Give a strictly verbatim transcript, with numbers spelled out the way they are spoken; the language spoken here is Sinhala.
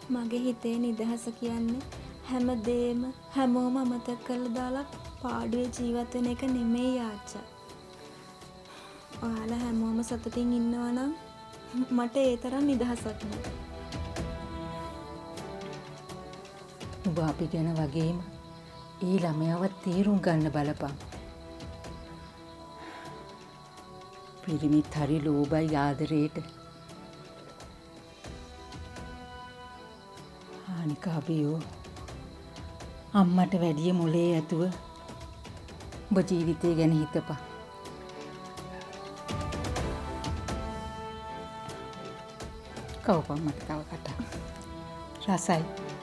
මගේ හිතේ නිදහස කියන්නේ හැමදේම හැමෝම අමතක කරලා දාලා පාඩුවේ ජීවත් වෙන එක නෙමෙයි ආච්චා. ඔයාලා හැමෝම සතුටින් ඉන්නවා නම් මට ඒ තරම් නිදහසක් නෑ. ඔබ අපි ගැන වගේම ඒ ළමයාව තේරුම් ගන්න බලපන්. පිරිමිත් හරි ලෝභයි ආදරේට. අනික අබියෝ අම්මට වැඩිය මොලේ ඇතුව ඔබ ජීවිතය ගැන හිතපන්. කවපන් මට තව කතා. රසයි.